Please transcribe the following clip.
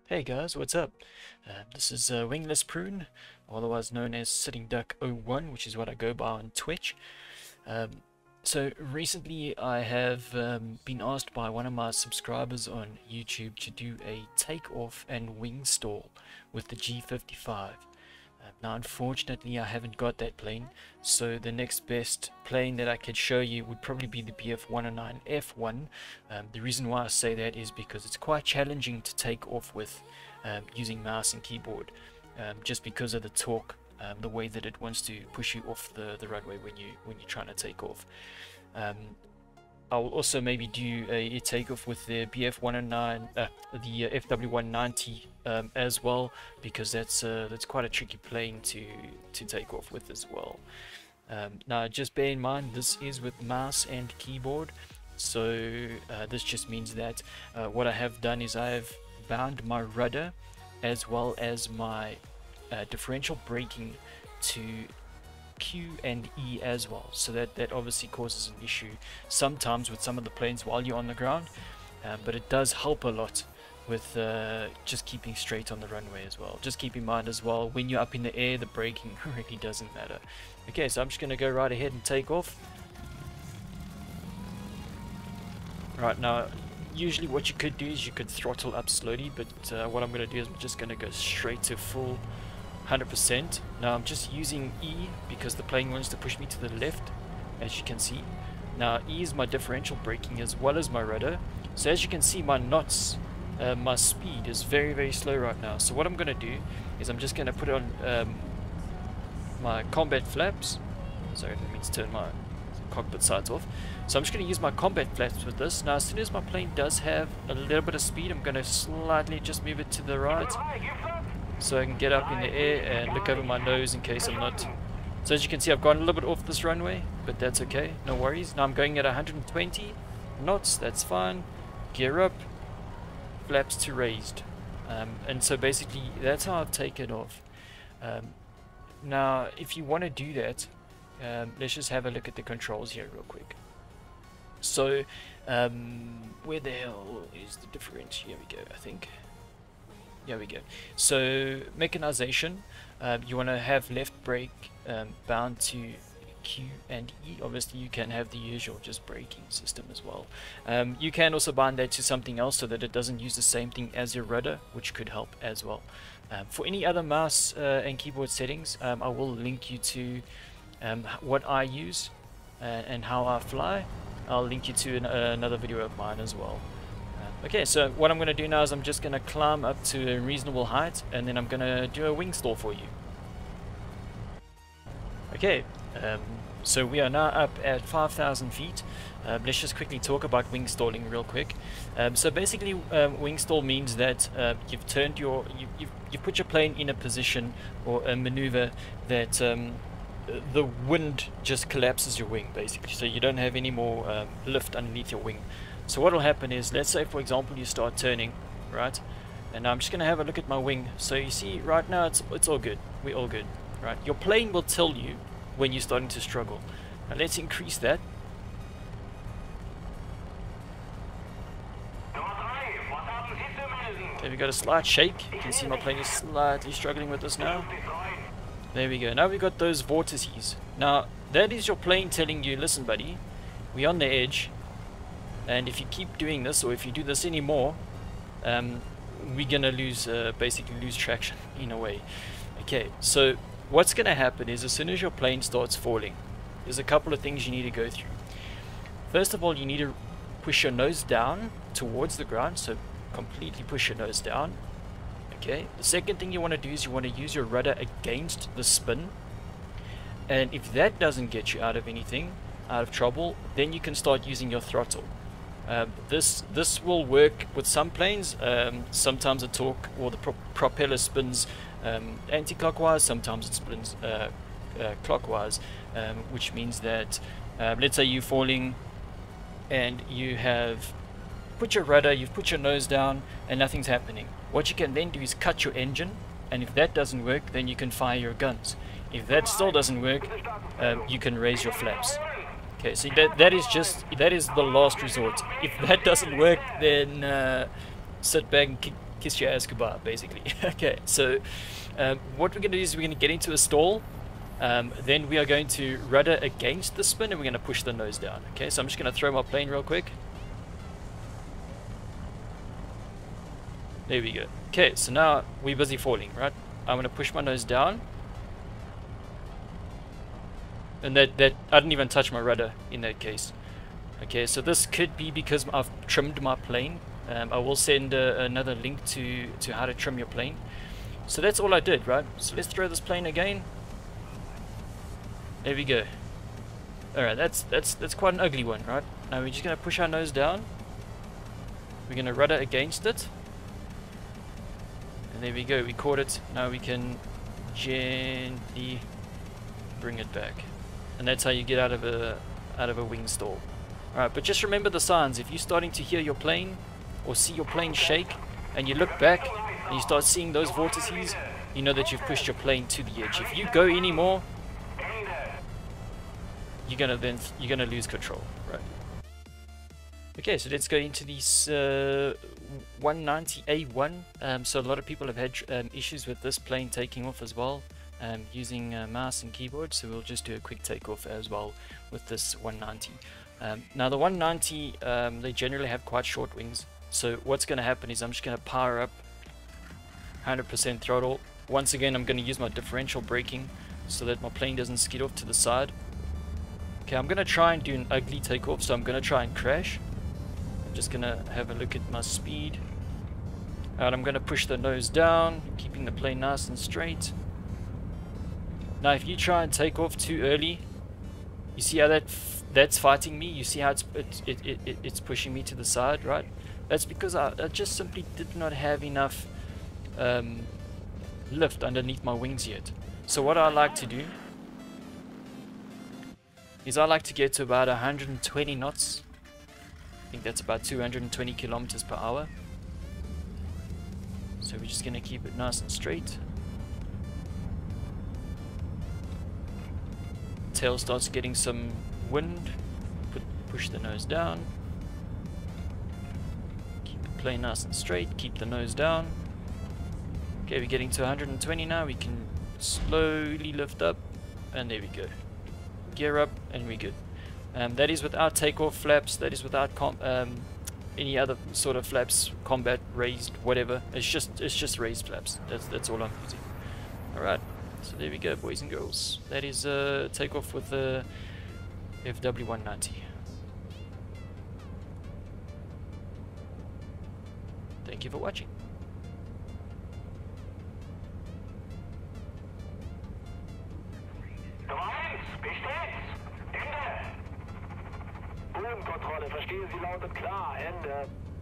Hey guys, what's up? This is Wingless Prune, otherwise known as Sitting Duck 01, which is what I go by on Twitch. So recently I have been asked by one of my subscribers on YouTube to do a takeoff and wing stall with the G55. Now unfortunately I haven't got that plane, so the next best plane that I could show you would probably be the BF-109 F1. The reason why I say that is because it's quite challenging to take off with using mouse and keyboard, just because of the torque, the way that it wants to push you off the runway when you're trying to take off. I will also maybe do a takeoff with the BF-109, the FW-190 as well, because that's quite a tricky plane to take off with as well. Now just bear in mind this is with mouse and keyboard, so this just means that what I have done is I have bound my rudder as well as my differential braking to Q and E as well, so that obviously causes an issue sometimes with some of the planes while you're on the ground, but it does help a lot with just keeping straight on the runway as well. Just keep in mind as well, when you're up in the air, the braking really doesn't matter. Okay, so I'm just going to go right ahead and take off. Right, now usually what you could do is you could throttle up slowly, but what I'm going to do is I'm just going to go straight to full 100%. Now I'm just using E because the plane wants to push me to the left, as you can see. Now E is my differential braking as well as my rudder. So as you can see, my knots, my speed is very slow right now. So what I'm going to do is I'm just going to put on my combat flaps. Sorry, that means turn my cockpit sides off. So I'm just going to use my combat flaps with this. Now as soon as my plane does have a little bit of speed, I'm going to slightly just move it to the right, so I can get up in the air and look over my nose in case I'm not. So as you can see, I've gone a little bit off this runway, but that's okay, no worries. Now I'm going at 120 knots, that's fine. Gear up, flaps to raised, and so basically that's how I've taken off. Now if you want to do that, let's just have a look at the controls here real quick. So where the hell is the differential? Here we go, I think. There we go. So mechanization, you want to have left brake bound to Q and E. Obviously you can have the usual just braking system as well. You can also bind that to something else so that it doesn't use the same thing as your rudder, which could help as well. For any other mouse and keyboard settings, I will link you to what I use and how I fly. I'll link you to another video of mine as well. Okay, so what I'm going to do now is I'm just going to climb up to a reasonable height, and then I'm going to do a wing stall for you. Okay, so we are now up at 5,000 feet. Let's just quickly talk about wing stalling real quick. So basically, wing stall means that you've turned you've put your plane in a position or a maneuver that the wind just collapses your wing, basically, so you don't have any more lift underneath your wing. So what will happen is, let's say for example you start turning, right? And I'm just going to have a look at my wing. So you see right now it's all good. We're all good, right? Your plane will tell you when you're starting to struggle. Now let's increase that. Okay, we got a slight shake. You can see my plane is slightly struggling with this now. There we go. Now we got those vortices. Now that is your plane telling you, listen buddy, we're on the edge. And if you keep doing this, or if you do this anymore, we're gonna lose, basically lose traction in a way. Okay, so what's gonna happen is, as soon as your plane starts falling, there's a couple of things you need to go through. First of all, you need to push your nose down towards the ground, so completely push your nose down. Okay. The second thing you want to do is you want to use your rudder against the spin, and if that doesn't get you out of anything, out of trouble, then you can start using your throttle. This will work with some planes. Sometimes the torque or the propeller spins anti-clockwise, sometimes it spins clockwise, which means that let's say you're falling and you have put your rudder, you've put your nose down and nothing's happening. What you can then do is cut your engine, and if that doesn't work, then you can fire your guns. If that still doesn't work, you can raise your flaps. Okay, so that is the last resort. If that doesn't work, then sit back and kiss your ass goodbye, basically. Okay, so what we're going to do is we're going to get into a stall. Then we are going to rudder against the spin and we're going to push the nose down. Okay, so I'm just going to throw my plane real quick. There we go. Okay, so now we're busy falling, right? I'm going to push my nose down. And that I didn't even touch my rudder in that case. Okay, so this could be because I've trimmed my plane. I will send another link to how to trim your plane. So that's all I did, right? So let's throw this plane again. There we go. Alright, that's quite an ugly one, right? Now we're just going to push our nose down. We're going to rudder against it. And there we go, we caught it. Now we can gently bring it back. And that's how you get out of a wing stall. Alright, but just remember the signs. If you're starting to hear your plane or see your plane shake and you look back and you start seeing those vortices, you know that you've pushed your plane to the edge. If you go any more, you're gonna lose control, right? Okay, so let's go into this 190A1. So a lot of people have had issues with this plane taking off as well, using mouse and keyboard. So we'll just do a quick takeoff as well with this 190. Now the 190, they generally have quite short wings. So what's going to happen is I'm just going to power up 100% throttle. Once again, I'm going to use my differential braking so that my plane doesn't skid off to the side. Okay, I'm going to try and do an ugly takeoff, so I'm going to try and crash. I'm just going to have a look at my speed. And I'm going to push the nose down, keeping the plane nice and straight. Now if you try and take off too early, you see how that's fighting me? You see how it's pushing me to the side, right? That's because I just simply did not have enough lift underneath my wings yet. So what I like to do is I like to get to about 120 knots. I think that's about 220 kilometers per hour. So we're just going to keep it nice and straight. Tail starts getting some wind. Push the nose down. Keep the plane nice and straight. Keep the nose down. Okay, we're getting to 120 now. We can slowly lift up. And there we go. Gear up and we're good. That is without takeoff flaps. That is without any other sort of flaps, combat, raised, whatever. It's just raised flaps. That's all I'm using. Alright, so there we go, boys and girls. That is takeoff with the FW190. Thank you for watching. Bodenkontrolle, verstehen Sie laut und klar, Ende.